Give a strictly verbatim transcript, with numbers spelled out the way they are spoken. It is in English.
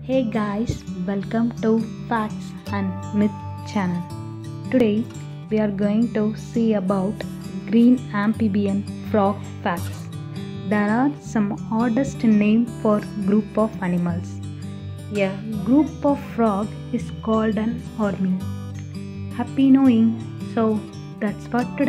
Hey guys, welcome to Facts and Myth channel. Today we are going to see about green amphibian frog facts. There are some oddest names for group of animals. A group of frog is called an army. Happy knowing. So that's for today.